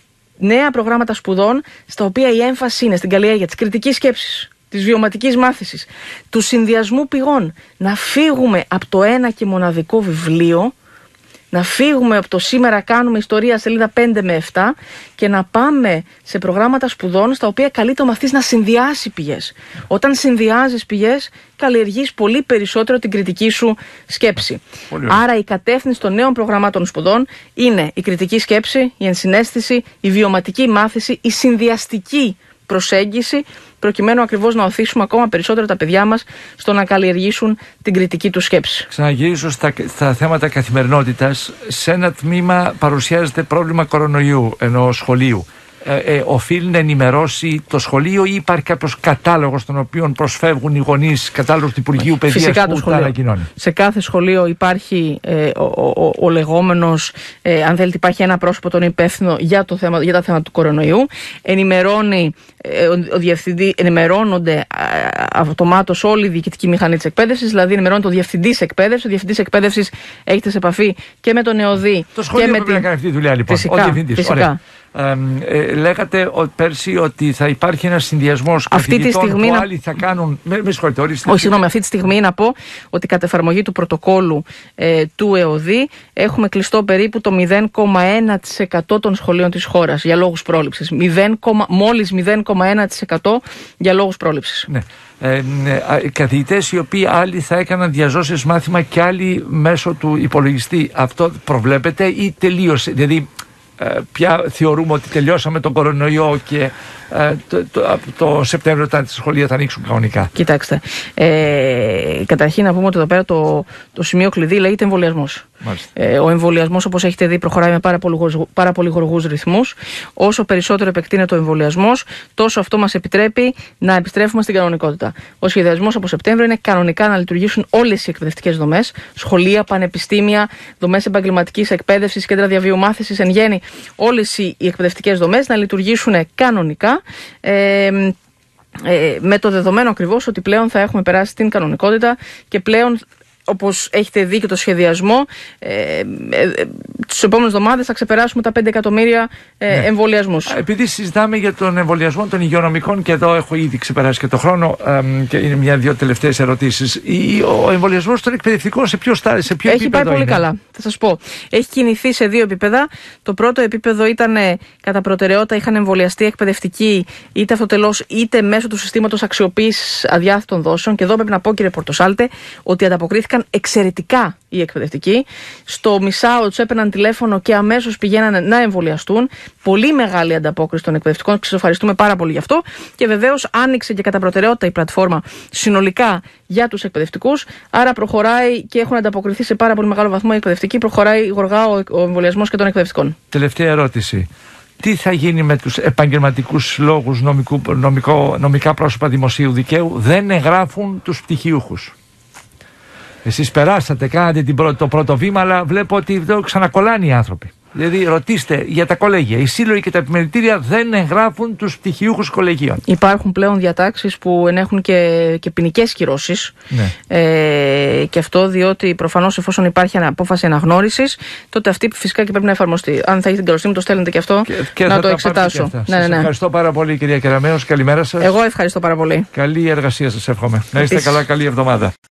νέα προγράμματα σπουδών στα οποία η έμφαση είναι στην καλλιέργεια της κριτικής σκέψης, της βιωματικής μάθησης, του συνδυασμού πηγών. Να φύγουμε από το ένα και μοναδικό βιβλίο, να φύγουμε από το σήμερα κάνουμε ιστορία σελίδα πέντε με επτά και να πάμε σε προγράμματα σπουδών στα οποία καλείται ο μαθητής να συνδυάσει πηγές. Όταν συνδυάζεις πηγές, καλλιεργείς πολύ περισσότερο την κριτική σου σκέψη. Άρα η κατεύθυνση των νέων προγραμμάτων σπουδών είναι η κριτική σκέψη, η ενσυναίσθηση, η βιωματική μάθηση, η συνδυαστική προσέγγιση, προκειμένου ακριβώς να οθήσουμε ακόμα περισσότερο τα παιδιά μας στο να καλλιεργήσουν την κριτική του σκέψη. Ξαναγυρίζω στα, στα θέματα καθημερινότητας. Σε ένα τμήμα παρουσιάζεται πρόβλημα κορονοϊού ενός σχολείου. Ε, ε, οφείλει να ενημερώσει το σχολείο ή υπάρχει κάποιος κατάλογος στον οποίο προσφεύγουν οι γονείς, κατάλογος του Υπουργείου Παιδείας που τα ανακοινώνει? Σε κάθε σχολείο υπάρχει ε, ο, ο, ο, ο λεγόμενος, ε, αν θέλετε, υπάρχει ένα πρόσωπο τον υπεύθυνο για, το θέμα, για τα θέματα του κορονοϊού. Ενημερώνει, ε, ο, ο διευθυντή, ενημερώνονται ε, αυτομάτως όλη η διοικητική μηχανή της εκπαίδευσης, δηλαδή ενημερώνει το διευθυντής εκπαίδευσης. Ο διευθυντής εκπαίδευσης έχετε σε επαφή και με τον ΕΟΔΗ. Το σχολείο πρέπει την... να κάνει αυτή τη δουλειά, λοιπόν. Φυσικά, ο διευθυντής. Ωραία. Ε, ε, λέγατε ο, πέρσι ότι θα υπάρχει ένας συνδυασμός καθηγητών που να... άλλοι θα κάνουν... Με, με συγχωρείτε, ορίστε. Όχι, συγγνώμη, αυτή τη στιγμή να πω ότι κατ' εφαρμογή του πρωτοκόλου ε, του ΕΟΔΗ έχουμε κλειστό περίπου το μηδέν κόμμα ένα τοις εκατό των σχολείων της χώρας για λόγους πρόληψης. μηδέν, μόλις μηδέν κόμμα ένα τοις εκατό για λόγους πρόληψης. Ναι. Ε, ε, καθηγητές οι οποίοι άλλοι θα έκαναν διαζώσεις μάθημα και άλλοι μέσω του υπολογιστή. Αυτό προβλέπεται ή τελείωσε? Δηλαδή Ε, πια θεωρούμε ότι τελειώσαμε τον κορονοϊό και ε, το, το, το Σεπτέμβριο όταν τα σχολεία θα ανοίξουν κανονικά? Κοιτάξτε, ε, καταρχήν να πούμε ότι εδώ πέρα το, το σημείο κλειδί λέγεται εμβολιασμός. Ε, ο εμβολιασμός, όπως έχετε δει, προχωράει με πάρα πολύ, πάρα πολύ γοργούς ρυθμούς. Όσο περισσότερο επεκτείνεται ο εμβολιασμός, τόσο αυτό μας επιτρέπει να επιστρέφουμε στην κανονικότητα. Ο σχεδιασμός από Σεπτέμβριο είναι κανονικά να λειτουργήσουν όλες οι εκπαιδευτικές δομές, σχολεία, πανεπιστήμια, δομές επαγγελματικής εκπαίδευσης, κέντρα διαβίου μάθησης, εν γέννη, όλες οι εκπαιδευτικές δομές να λειτουργήσουν κανονικά. Ε, ε, με το δεδομένο ακριβώς ότι πλέον θα έχουμε περάσει την κανονικότητα και πλέον, όπως έχετε δει και το σχεδιασμό, ε, ε, ε, τις επόμενες εβδομάδες θα ξεπεράσουμε τα πέντε εκατομμύρια ε, ναι. εμβολιασμούς. Επειδή συζητάμε για τον εμβολιασμό των υγειονομικών, και εδώ έχω ήδη ξεπεράσει και το χρόνο, ε, και είναι μια-δύο τελευταίες ερωτήσεις. Ο εμβολιασμός των εκπαιδευτικών σε ποιο, στάδιο, σε ποιο Έχει επίπεδο πάει πολύ είναι? καλά. Θα σας πω. Έχει κινηθεί σε δύο επίπεδα. Το πρώτο επίπεδο ήταν κατά προτεραιότητα, είχαν εμβολιαστεί εκπαιδευτικοί είτε αυτοτελώς είτε μέσω του συστήματος αξιοποίησης αδιάθετων δόσεων. Και εδώ πρέπει να πω, κύριε Πορτοσάλτε, ότι ανταποκρίθηκαν εξαιρετικά οι εκπαιδευτικοί. Στο μισάωρο τους έπαιρναν τηλέφωνο και αμέσως πηγαίνανε να εμβολιαστούν. Πολύ μεγάλη ανταπόκριση των εκπαιδευτικών. Σας ευχαριστούμε πάρα πολύ γι' αυτό. Και βεβαίως άνοιξε και κατά προτεραιότητα η πλατφόρμα συνολικά για τους εκπαιδευτικούς. Άρα προχωράει και έχουν ανταποκριθεί σε πάρα πολύ μεγάλο βαθμό οι εκπαιδευτικοί. Προχωράει γοργά ο, ο εμβολιασμός και των εκπαιδευτικών. Τελευταία ερώτηση. Τι θα γίνει με τους επαγγελματικούς λόγους νομικού, νομικό, νομικά πρόσωπα δημοσίου δικαίου? Δεν εγγράφουν τους πτυχιούχους. Εσείς περάσατε, κάνατε την πρώτη, το πρώτο βήμα, αλλά βλέπω ότι εδώ ξανακολλάνε οι άνθρωποι. Δηλαδή, ρωτήστε για τα κολέγια. Οι σύλλογοι και τα επιμελητήρια δεν εγγράφουν τους πτυχιούχους κολεγίων. Υπάρχουν πλέον διατάξεις που ενέχουν και, και ποινικές κυρώσεις. Ναι. Ε, και αυτό, διότι προφανώς εφόσον υπάρχει απόφαση αναγνώρισης, τότε αυτή φυσικά και πρέπει να εφαρμοστεί. Αν θα έχει την καλωστή μου, το στέλνετε και αυτό, και, και να το εξετάσω. Ναι, ναι, ναι, ναι. Ευχαριστώ πάρα πολύ, κυρία Κεραμέως. Καλημέρα σας. Εγώ ευχαριστώ πάρα πολύ. Καλή εργασία σας εύχομαι. Να είστε Επίσης. καλά, καλή εβδομάδα.